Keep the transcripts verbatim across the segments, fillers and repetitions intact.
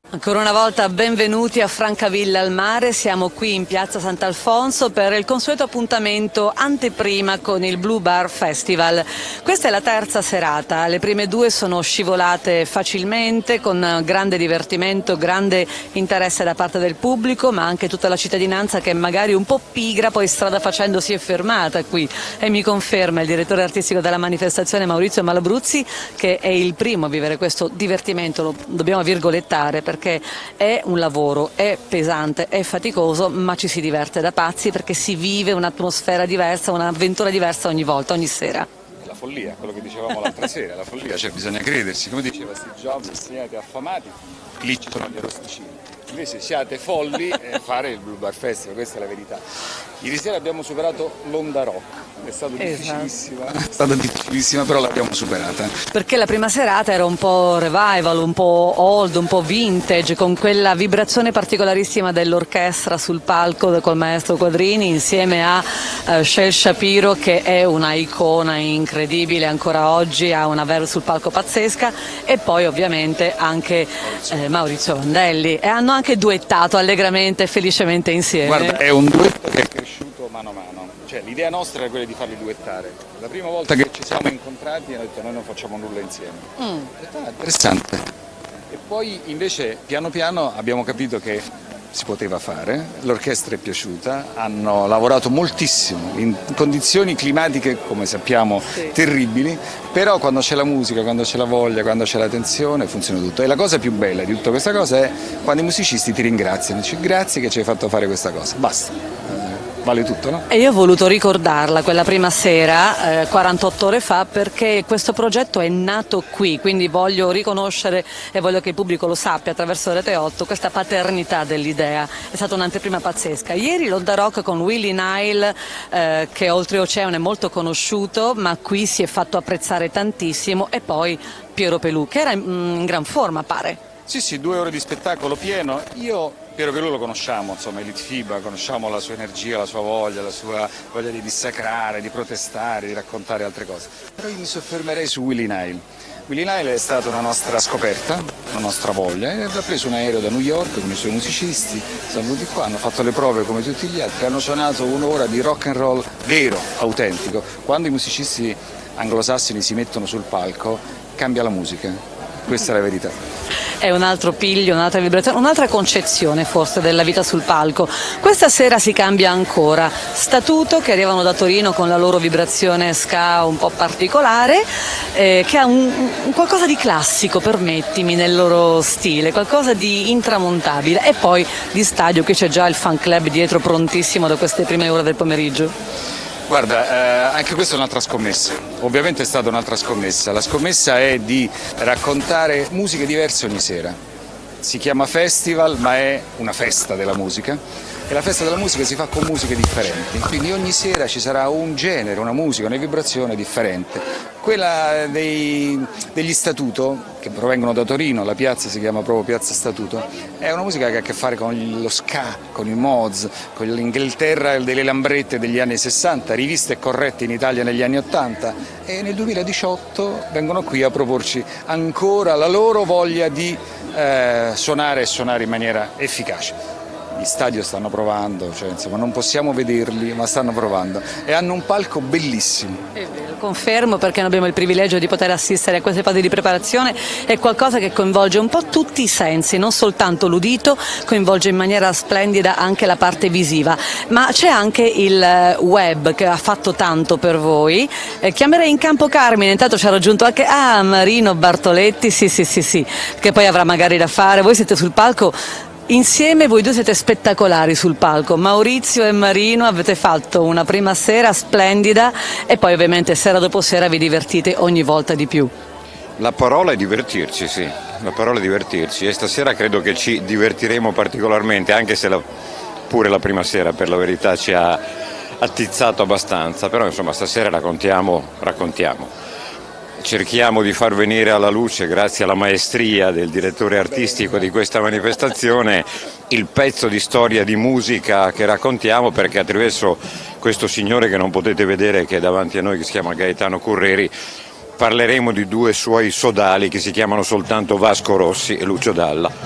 Ancora una volta benvenuti a Francavilla al Mare, siamo qui in piazza Sant'Alfonso per il consueto appuntamento anteprima con il Blue Bar Festival. Questa è la terza serata, le prime due sono scivolate facilmente con grande divertimento, grande interesse da parte del pubblico, ma anche tutta la cittadinanza che magari un po' pigra poi strada facendo si è fermata qui e mi conferma il direttore artistico della manifestazione Maurizio Malabruzzi che è il primo a vivere questo divertimento, lo dobbiamo virgolettare perché perché è un lavoro, è pesante, è faticoso, ma ci si diverte da pazzi perché si vive un'atmosfera diversa, un'avventura diversa ogni volta, ogni sera. La follia, quello che dicevamo l'altra sera, la follia, cioè bisogna credersi, come diceva Steve Jobs, siete affamati, lì ci sono gli arrosticini, invece siate folli e fare il Blue Bar Festival, questa è la verità. Ieri sera abbiamo superato l'onda rock, è stato difficilissima, esatto. è stata difficilissima però l'abbiamo superata. Perché la prima serata era un po' revival, un po' old, un po' vintage, con quella vibrazione particolarissima dell'orchestra sul palco col maestro Quadrini insieme a uh, Shel Shapiro che è una icona incredibile ancora oggi, ha una verve sul palco pazzesca e poi ovviamente anche eh, Maurizio Vandelli e hanno anche duettato allegramente e felicemente insieme. Guarda, è un duetto che è cresciuto mano a mano, cioè l'idea nostra era quella di farli duettare. La prima volta che ci siamo incontrati hanno detto noi non facciamo nulla insieme. Mm. Ho detto, ah, interessante. E poi invece piano piano abbiamo capito che si poteva fare, l'orchestra è piaciuta, hanno lavorato moltissimo in condizioni climatiche come sappiamo sì. terribili, però quando c'è la musica, quando c'è la voglia, quando c'è la tensione funziona tutto. E la cosa più bella di tutta questa cosa è quando i musicisti ti ringraziano, dici grazie che ci hai fatto fare questa cosa, basta. Vale tutto, no? E io ho voluto ricordarla quella prima sera, eh, quarantotto ore fa, perché questo progetto è nato qui, quindi voglio riconoscere e voglio che il pubblico lo sappia attraverso Rete otto, questa paternità dell'idea, è stata un'anteprima pazzesca. Ieri l'Onda Rock con Willie Nile, eh, che oltreoceano è molto conosciuto, ma qui si è fatto apprezzare tantissimo, e poi Piero Pelù, che era in, in gran forma, pare. Sì, sì, due ore di spettacolo pieno. Io Piero Pelù lo conosciamo, insomma, Elite FIBA, conosciamo la sua energia, la sua voglia, la sua voglia di dissacrare, di protestare, di raccontare altre cose. Però io mi soffermerei su Willie Nile. Willie Nile è stata una nostra scoperta, una nostra voglia, e ha preso un aereo da New York con i suoi musicisti, sono venuti qua, hanno fatto le prove come tutti gli altri, hanno suonato un'ora di rock and roll vero, autentico. Quando i musicisti anglosassoni si mettono sul palco, cambia la musica, questa è la verità. È un altro piglio, un'altra vibrazione, un'altra concezione forse della vita sul palco. Questa sera si cambia ancora. Statuto, che arrivano da Torino con la loro vibrazione ska un po' particolare, eh, che ha un, un qualcosa di classico, permettimi, nel loro stile, qualcosa di intramontabile. E poi di stadio, qui c'è già il fan club dietro prontissimo da queste prime ore del pomeriggio. Guarda, eh, anche questa è un'altra scommessa, ovviamente è stata un'altra scommessa, la scommessa è di raccontare musiche diverse ogni sera, si chiama festival ma è una festa della musica e la festa della musica si fa con musiche differenti, quindi ogni sera ci sarà un genere, una musica, una vibrazione differente. Quella dei, degli Statuto, che provengono da Torino, la piazza si chiama proprio Piazza Statuto, è una musica che ha a che fare con lo ska, con il Moz, con l'Inghilterra delle lambrette degli anni sessanta, riviste e corrette in Italia negli anni ottanta, e nel duemiladiciotto vengono qui a proporci ancora la loro voglia di eh, suonare e suonare in maniera efficace. Gli stadio stanno provando, cioè, insomma, non possiamo vederli, ma stanno provando e hanno un palco bellissimo. È vero, confermo, perché noi abbiamo il privilegio di poter assistere a queste fasi di preparazione, è qualcosa che coinvolge un po' tutti i sensi, non soltanto l'udito, coinvolge in maniera splendida anche la parte visiva, ma c'è anche il web che ha fatto tanto per voi. Eh, chiamerei in campo Carmine, intanto ci ha raggiunto anche ah, Marino Bartoletti, sì sì sì sì, che poi avrà magari da fare, voi siete sul palco. Insieme voi due siete spettacolari sul palco, Maurizio e Marino avete fatto una prima sera splendida e poi ovviamente sera dopo sera vi divertite ogni volta di più. La parola è divertirci, sì, la parola è divertirci e stasera credo che ci divertiremo particolarmente, anche se la, pure la prima sera per la verità ci ha attizzato abbastanza, però insomma stasera raccontiamo, raccontiamo. Cerchiamo di far venire alla luce, grazie alla maestria del direttore artistico di questa manifestazione, il pezzo di storia di musica che raccontiamo, perché attraverso questo signore che non potete vedere, che è davanti a noi, che si chiama Gaetano Curreri, parleremo di due suoi sodali che si chiamano soltanto Vasco Rossi e Lucio Dalla.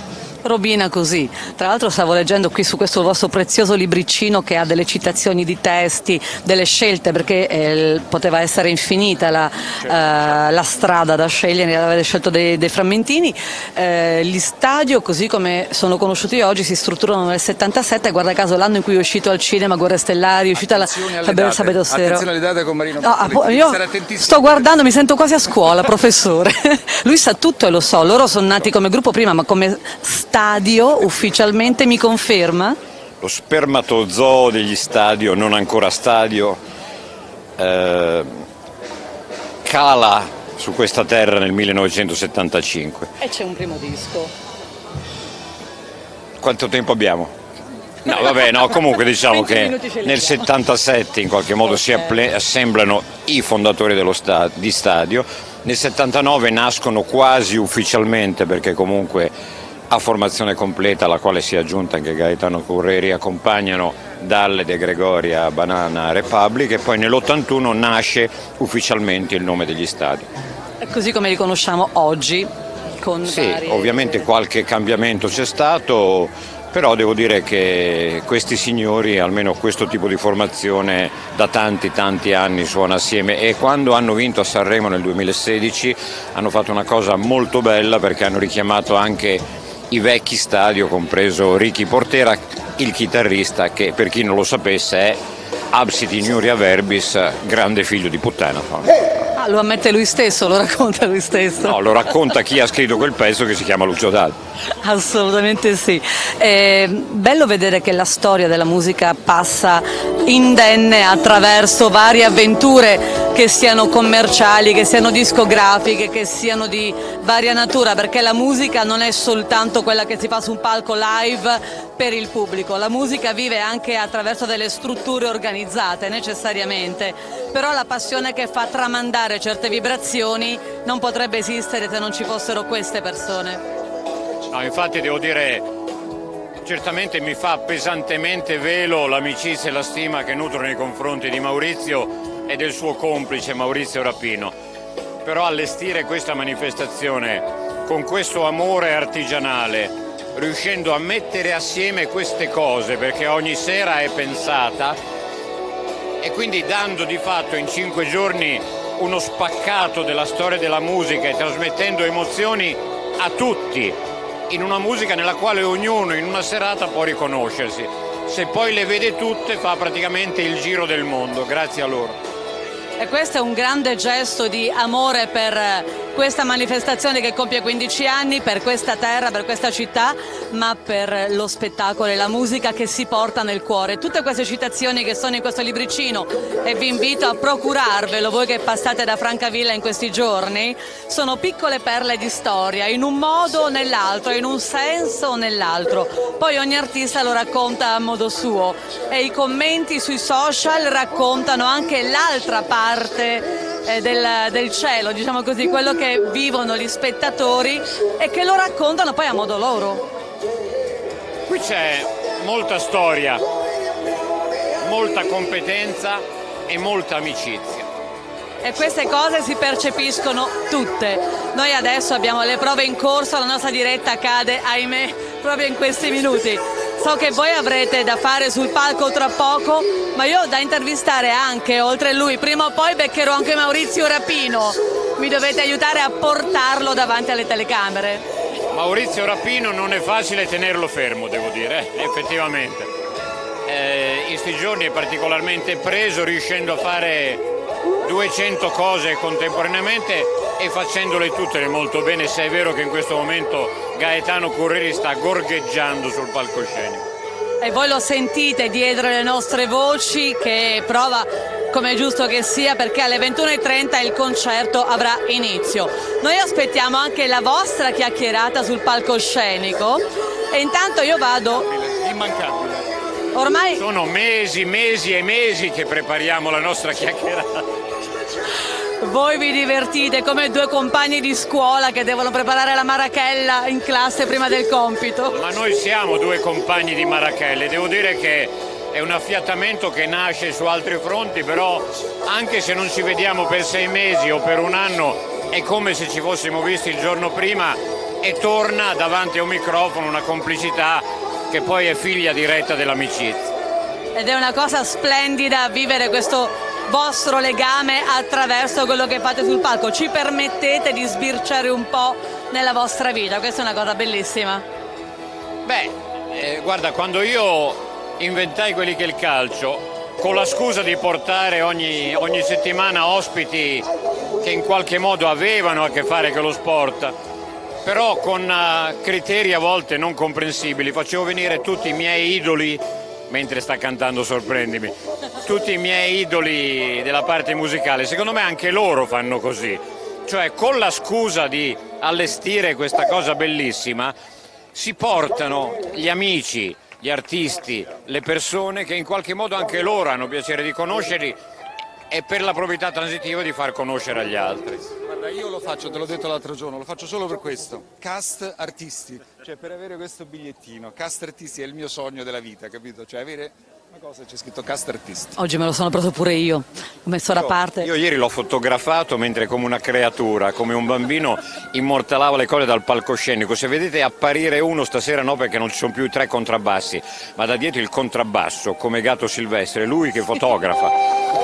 Robina così. Tra l'altro stavo leggendo qui su questo vostro prezioso libricino che ha delle citazioni di testi, delle scelte, perché eh, poteva essere infinita la, eh, la strada da scegliere, avete scelto dei, dei frammentini. Eh, gli stadio, così come sono conosciuti oggi, si strutturano nel settantasette, guarda caso l'anno in cui è uscito al cinema Guerre Stellari, è uscita la Sabato Sera. Attenzione alle date con Marino No, Piccoli, io sto guardando, mi sento quasi a scuola, professore. Lui sa tutto e lo so, loro sono nati come gruppo prima, ma come stadio ufficialmente, mi conferma? Lo spermatozoo degli stadio, non ancora stadio, eh, cala su questa terra nel millenovecentosettantacinque. E c'è un primo disco. Quanto tempo abbiamo? No, vabbè, no, comunque diciamo che nel settantasette in qualche modo si assemblano i fondatori dello sta- di stadio, nel settantanove nascono quasi ufficialmente, perché comunque a formazione completa, alla quale si è aggiunta anche Gaetano Curreri, accompagnano Dalle De Gregoria, Banana Republic, e poi nell'ottantuno nasce ufficialmente il nome degli stadi. Così come li conosciamo oggi, con Sì, varie... ovviamente qualche cambiamento c'è stato, però devo dire che questi signori, almeno questo tipo di formazione, da tanti tanti anni suona assieme, e quando hanno vinto a Sanremo nel duemilasedici hanno fatto una cosa molto bella, perché hanno richiamato anche i vecchi stadio, compreso Ricky Portera, il chitarrista che, per chi non lo sapesse, è Absiti Nuria Verbis, grande figlio di puttana. Ah, lo ammette lui stesso, lo racconta lui stesso? No, lo racconta chi ha scritto quel pezzo, che si chiama Lucio Dalla. Assolutamente sì. È bello vedere che la storia della musica passa indenne attraverso varie avventure, che siano commerciali, che siano discografiche, che siano di varia natura, perché la musica non è soltanto quella che si fa su un palco live per il pubblico, la musica vive anche attraverso delle strutture organizzate necessariamente, però la passione che fa tramandare certe vibrazioni non potrebbe esistere se non ci fossero queste persone. No, infatti devo dire, certamente mi fa pesantemente velo l'amicizia e la stima che nutro nei confronti di Maurizio e del suo complice Maurizio Rapino, però allestire questa manifestazione con questo amore artigianale, riuscendo a mettere assieme queste cose, perché ogni sera è pensata, e quindi dando di fatto in cinque giorni uno spaccato della storia della musica e trasmettendo emozioni a tutti, in una musica nella quale ognuno in una serata può riconoscersi. Se poi le vede tutte fa praticamente il giro del mondo, grazie a loro. E questo è un grande gesto di amore per questa manifestazione che compie quindici anni, per questa terra, per questa città, ma per lo spettacolo e la musica che si porta nel cuore. Tutte queste citazioni che sono in questo libricino, e vi invito a procurarvelo voi che passate da Francavilla in questi giorni, sono piccole perle di storia, in un modo o nell'altro, in un senso o nell'altro. Poi ogni artista lo racconta a modo suo, e i commenti sui social raccontano anche l'altra parte parte del, del cielo, diciamo così, quello che vivono gli spettatori e che lo raccontano poi a modo loro. Qui c'è molta storia, molta competenza e molta amicizia. E queste cose si percepiscono tutte. Noi adesso abbiamo le prove in corso, la nostra diretta cade, ahimè, proprio in questi minuti. So che voi avrete da fare sul palco tra poco, ma io ho da intervistare anche, oltre a lui, prima o poi beccherò anche Maurizio Rapino. Mi dovete aiutare a portarlo davanti alle telecamere. Maurizio Rapino non è facile tenerlo fermo, devo dire, eh, effettivamente. Eh, in questi giorni è particolarmente preso, riuscendo a fare duecento cose contemporaneamente e facendole tutte molto bene, se è vero che in questo momento Gaetano Curreri sta gorgheggiando sul palcoscenico. E voi lo sentite dietro le nostre voci, che prova, come è giusto che sia, perché alle ventuno e trenta il concerto avrà inizio. Noi aspettiamo anche la vostra chiacchierata sul palcoscenico, e intanto io vado... Immancabile. Ormai... Sono mesi, mesi e mesi che prepariamo la nostra chiacchierata. Voi vi divertite come due compagni di scuola che devono preparare la marachella in classe prima del compito. Ma noi siamo due compagni di marachelle, devo dire che è un affiatamento che nasce su altri fronti, però anche se non ci vediamo per sei mesi o per un anno è come se ci fossimo visti il giorno prima, e torna davanti a un microfono una complicità che poi è figlia diretta dell'amicizia. Ed è una cosa splendida vivere questo vostro legame attraverso quello che fate sul palco. Ci permettete di sbirciare un po' nella vostra vita, questa è una cosa bellissima. Beh, eh, guarda, quando io inventai Quelli che è il calcio, con la scusa di portare ogni, ogni settimana ospiti che in qualche modo avevano a che fare con lo sport, però con uh, criteri a volte non comprensibili, facevo venire tutti i miei idoli, mentre sta cantando Sorprendimi, tutti i miei idoli della parte musicale. Secondo me anche loro fanno così, cioè con la scusa di allestire questa cosa bellissima si portano gli amici, gli artisti, le persone che in qualche modo anche loro hanno piacere di conoscerli e per la probità transitiva di far conoscere agli altri. Guarda, io lo faccio, te l'ho detto l'altro giorno, lo faccio solo per questo, cast artisti, cioè per avere questo bigliettino, cast artisti è il mio sogno della vita, capito? Cioè avere una cosa, c'è scritto cast artisti. Oggi me lo sono preso pure io, ho messo da parte. Io ieri l'ho fotografato mentre come una creatura, come un bambino, immortalava le cose dal palcoscenico. Se vedete apparire uno stasera no, perché non ci sono più i tre contrabbassi, ma da dietro il contrabbasso come Gatto Silvestre, lui che fotografa.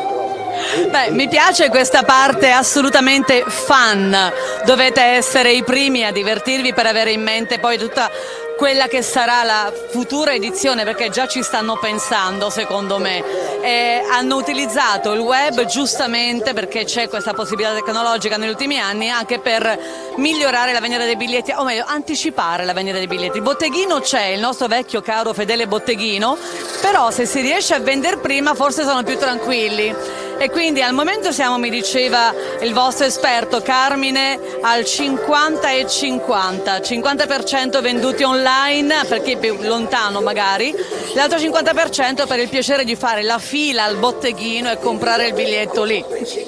Beh, mi piace questa parte assolutamente fun, dovete essere i primi a divertirvi per avere in mente poi tutta quella che sarà la futura edizione, perché già ci stanno pensando secondo me, e hanno utilizzato il web giustamente perché c'è questa possibilità tecnologica negli ultimi anni anche per migliorare la vendita dei biglietti, o meglio anticipare la vendita dei biglietti. Il botteghino c'è, il nostro vecchio caro fedele botteghino, però se si riesce a vendere prima forse sono più tranquilli. E quindi al momento siamo, mi diceva il vostro esperto Carmine, al cinquanta e cinquanta, cinquanta per cento venduti online per chi è più lontano magari, l'altro cinquanta per cento per il piacere di fare la fila al botteghino e comprare il biglietto lì.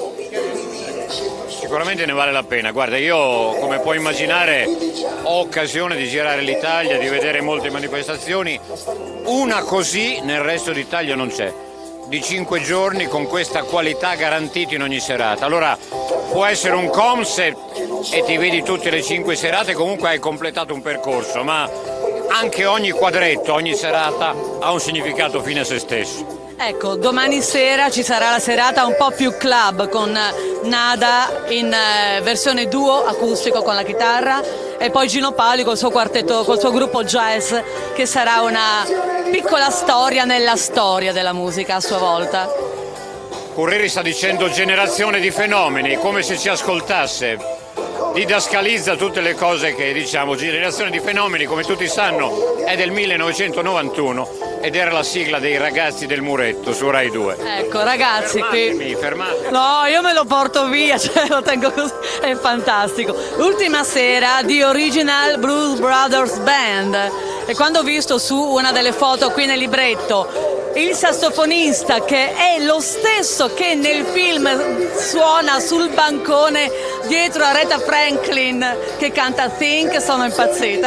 Sicuramente ne vale la pena. Guarda, io come puoi immaginare ho occasione di girare l'Italia, di vedere molte manifestazioni, una così nel resto d'Italia non c'è, di cinque giorni con questa qualità garantita in ogni serata. Allora può essere un concept e ti vedi tutte le cinque serate, comunque hai completato un percorso, ma anche ogni quadretto, ogni serata ha un significato fine a se stesso. Ecco, domani sera ci sarà la serata un po' più club con Nada in versione duo acustico con la chitarra e poi Gino Paoli col suo quartetto, col suo gruppo jazz, che sarà una piccola storia nella storia della musica a sua volta. Curreri sta dicendo generazione di fenomeni, come se ci ascoltasse. Didascalizza tutte le cose che diciamo. Generazione di fenomeni, come tutti sanno, è del millenovecentonovantuno ed era la sigla dei Ragazzi del Muretto su Rai due. Ecco, ragazzi, fermatemi, qui... fermatemi. No, io me lo porto via, cioè lo tengo così, è fantastico. L'ultima sera di Original Blues Brothers Band, e quando ho visto su una delle foto qui nel libretto il sassofonista che è lo stesso che nel film suona sul bancone dietro a Aretha Franklin che canta Think, sono impazzita.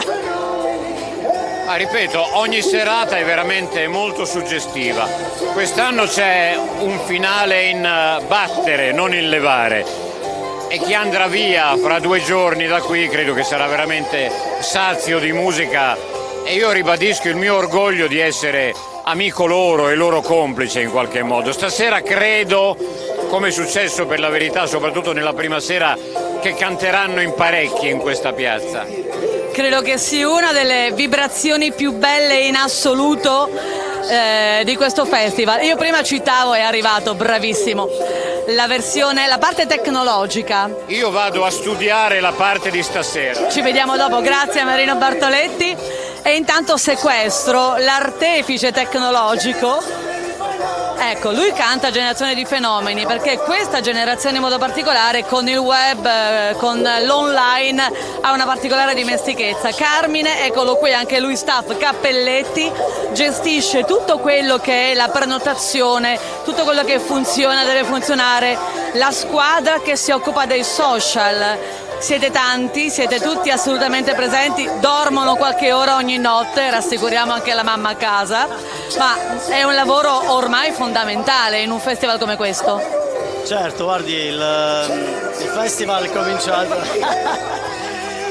Ah, ripeto, ogni serata è veramente molto suggestiva. Quest'anno c'è un finale in battere, non in levare, e chi andrà via fra due giorni da qui credo che sarà veramente sazio di musica, e io ribadisco il mio orgoglio di essere amico loro e loro complice in qualche modo. Stasera credo, come è successo per la verità soprattutto nella prima sera, che canteranno in parecchi in questa piazza. Credo che sia una delle vibrazioni più belle in assoluto eh, di questo festival. Io prima citavo, è arrivato, bravissimo, la versione, la parte tecnologica. Io vado a studiare la parte di stasera. Ci vediamo dopo, grazie a Marino Bartoletti. E intanto Sequestro, l'artefice tecnologico. Ecco, lui canta Generazione di fenomeni, perché questa generazione in modo particolare con il web, con l'online ha una particolare dimestichezza. Carmine, eccolo qui, anche lui staff Cappelletti, gestisce tutto quello che è la prenotazione, tutto quello che funziona, deve funzionare, la squadra che si occupa dei social. Siete tanti, siete tutti assolutamente presenti, dormono qualche ora ogni notte, rassicuriamo anche la mamma a casa, ma è un lavoro ormai fondamentale in un festival come questo. Certo, guardi, il, il festival è cominciato.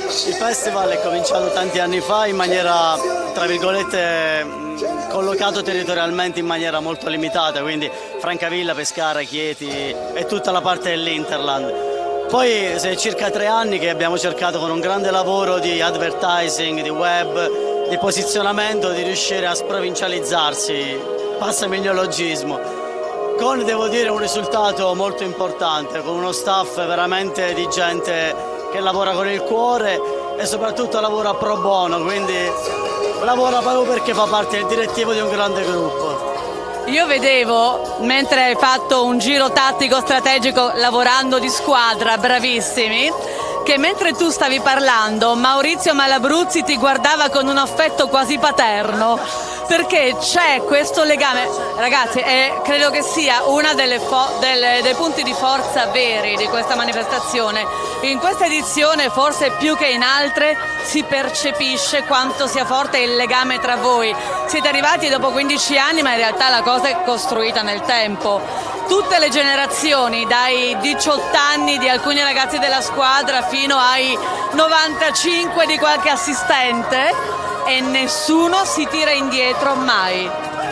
Il festival è cominciato tanti anni fa in maniera, tra virgolette, collocato territorialmente in maniera molto limitata, quindi Francavilla, Pescara, Chieti e tutta la parte dell'Interland. Poi è circa tre anni che abbiamo cercato con un grande lavoro di advertising, di web, di posizionamento, di riuscire a sprovincializzarsi, passami il neologismo, con, devo dire, un risultato molto importante, con uno staff veramente di gente che lavora con il cuore e soprattutto lavora pro bono, quindi lavora proprio perché fa parte del direttivo di un grande gruppo. Io vedevo, mentre hai fatto un giro tattico strategico lavorando di squadra, bravissimi, che mentre tu stavi parlando Maurizio Malabruzzi ti guardava con un affetto quasi paterno, perché c'è questo legame, ragazzi, e credo che sia uno dei punti di forza veri di questa manifestazione. In questa edizione, forse più che in altre, si percepisce quanto sia forte il legame tra voi. Siete arrivati dopo quindici anni, ma in realtà la cosa è costruita nel tempo. Tutte le generazioni, dai diciotto anni di alcuni ragazzi della squadra fino ai novantacinque di qualche assistente, e nessuno si tira indietro mai.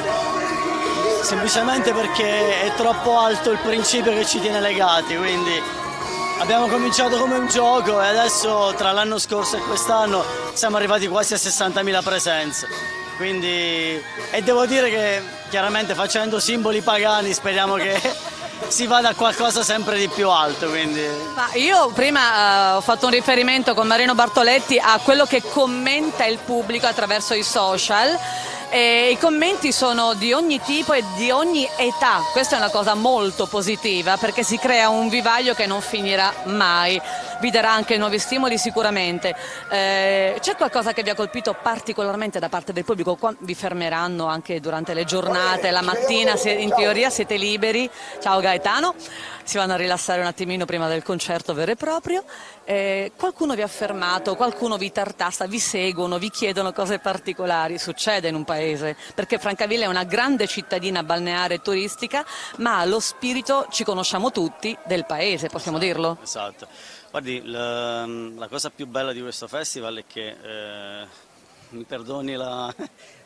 Semplicemente perché è troppo alto il principio che ci tiene legati, quindi abbiamo cominciato come un gioco e adesso tra l'anno scorso e quest'anno siamo arrivati quasi a sessantamila presenze. Quindi, e devo dire che chiaramente facendo simboli pagani speriamo che si vada a qualcosa sempre di più alto. Quindi. Ma io prima uh, ho fatto un riferimento con Marino Bartoletti a quello che commenta il pubblico attraverso i social. E i commenti sono di ogni tipo e di ogni età, questa è una cosa molto positiva perché si crea un vivaio che non finirà mai, vi darà anche nuovi stimoli sicuramente. Eh, c'è qualcosa che vi ha colpito particolarmente da parte del pubblico? Qua vi fermeranno anche durante le giornate, la mattina in teoria siete liberi, ciao Gaetano, si vanno a rilassare un attimino prima del concerto vero e proprio. Eh, qualcuno vi ha fermato, qualcuno vi tartassa, vi seguono, vi chiedono cose particolari, succede in un paese, perché Francavilla è una grande cittadina balneare e turistica, ma lo spirito, ci conosciamo tutti, del paese, possiamo dirlo? Esatto, guardi, la, la cosa più bella di questo festival è che, eh, mi perdoni la...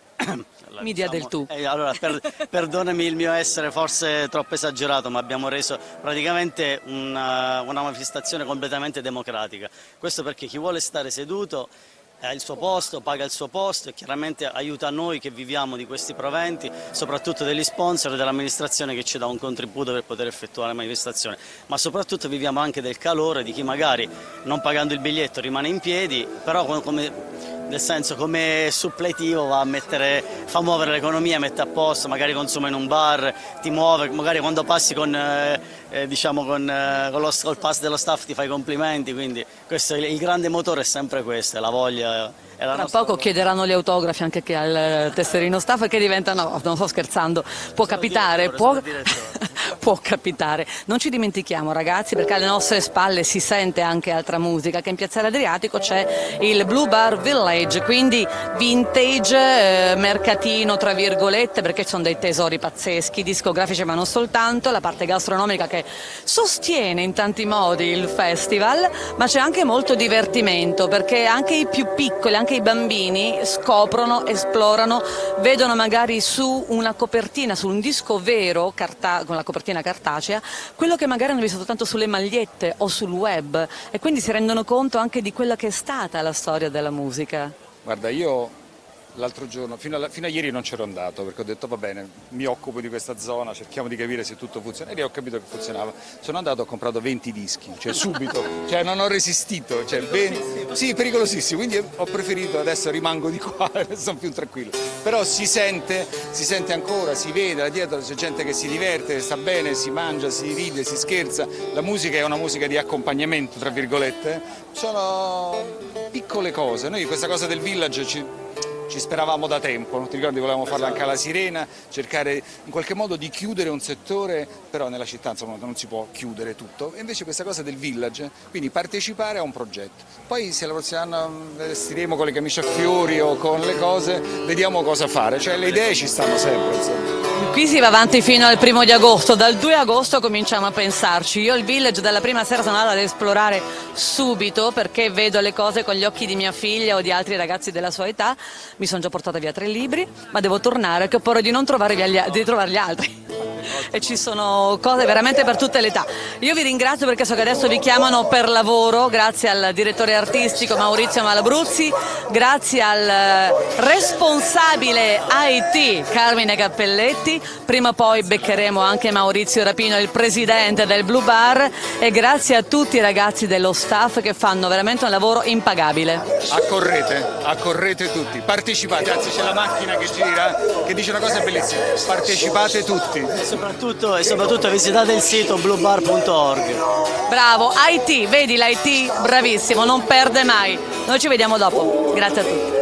La, Media diciamo, del tu. Eh, allora, per, perdonami il mio essere forse troppo esagerato, ma abbiamo reso praticamente una, una manifestazione completamente democratica. Questo perché chi vuole stare seduto ha il suo posto, paga il suo posto e chiaramente aiuta noi che viviamo di questi proventi, soprattutto degli sponsor e dell'amministrazione che ci dà un contributo per poter effettuare la manifestazione, ma soprattutto viviamo anche del calore di chi magari non pagando il biglietto rimane in piedi, però come... nel senso come suppletivo va a mettere, fa muovere l'economia, mette a posto, magari consuma in un bar, ti muove, magari quando passi con, eh, eh, diciamo con, eh, con lo, col pass dello staff ti fai i complimenti, quindi questo, il, il grande motore è sempre questo, è la voglia. È la Tra poco voglia. Chiederanno gli autografi anche che al tesserino staff che diventano, no, non sto scherzando, può sono capitare, può... può capitare. Non ci dimentichiamo ragazzi, perché alle nostre spalle si sente anche altra musica, che in Piazzale Adriatico c'è il Blue Bar Village, quindi vintage, eh, mercatino tra virgolette, perché ci sono dei tesori pazzeschi, discografici ma non soltanto, la parte gastronomica che sostiene in tanti modi il festival, ma c'è anche molto divertimento, perché anche i più piccoli, anche i bambini scoprono, esplorano, vedono magari su una copertina, su un disco vero, carta, con la copertina cartacea, quello che magari hanno visto soltanto sulle magliette o sul web, e quindi si rendono conto anche di quella che è stata la storia della musica. Guarda, io l'altro giorno, fino a, fino a ieri non c'ero andato perché ho detto va bene, mi occupo di questa zona, cerchiamo di capire se tutto funziona, e lì ho capito che funzionava. Sono andato, ho comprato venti dischi, cioè subito, cioè non ho resistito, cioè venti, sì, pericolosissimo, quindi ho preferito, adesso rimango di qua, sono più tranquillo, però si sente, si sente ancora, si vede, là dietro c'è gente che si diverte, sta bene, si mangia, si ride, si scherza, la musica è una musica di accompagnamento, tra virgolette, sono piccole cose, noi questa cosa del village ci... ci speravamo da tempo, ti ricordi, volevamo farlo anche alla Sirena, cercare in qualche modo di chiudere un settore, però nella città insomma non si può chiudere tutto, e invece questa cosa del village, quindi partecipare a un progetto. Poi se la prossima anno vestiremo con le camicie a fiori o con le cose, vediamo cosa fare, cioè le idee ci stanno sempre, insomma. Qui si va avanti fino al primo di agosto, dal due agosto cominciamo a pensarci. Io il village dalla prima sera sono andata ad esplorare subito perché vedo le cose con gli occhi di mia figlia o di altri ragazzi della sua età. Mi sono già portata via tre libri, ma devo tornare che ho paura di non trovare via gli, di trovare gli altri. E ci sono cose veramente per tutte le età. Io vi ringrazio perché so che adesso vi chiamano per lavoro, grazie al direttore artistico Maurizio Malabruzzi, grazie al responsabile I T Carmine Cappelletti, prima o poi beccheremo anche Maurizio Rapino, il presidente del Blue Bar, e grazie a tutti i ragazzi dello staff che fanno veramente un lavoro impagabile. Accorrete, accorrete tutti, partecipate, anzi c'è la macchina che gira, che dice una cosa bellissima, partecipate tutti. E soprattutto, e soprattutto visitate il sito blue bar punto org. Bravo, I T, vedi l'I T, bravissimo, non perde mai. Noi ci vediamo dopo, grazie a tutti.